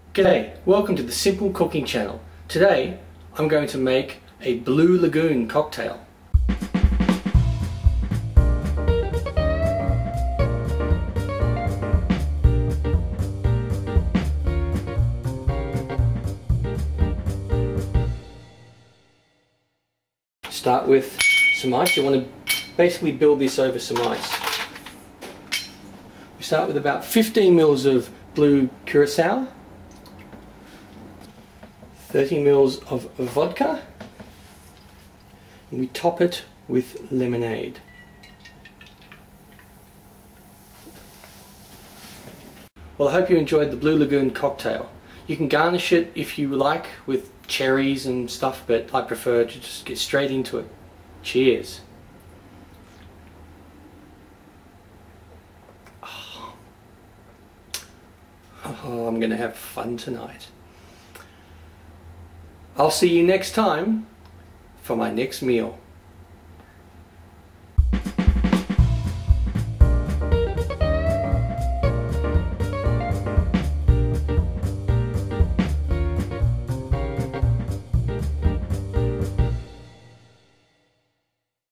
G'day, welcome to the Simple Cooking Channel. Today I'm going to make a Blue Lagoon cocktail. Start with some ice. You want to basically build this over some ice. We start with about 15 mils of blue Curacao, 30 mils of vodka, and we top it with lemonade. Well, I hope you enjoyed the Blue Lagoon cocktail. You can garnish it if you like with cherries and stuff, but I prefer to just get straight into it. Cheers. Oh, I'm going to have fun tonight. I'll see you next time for my next meal.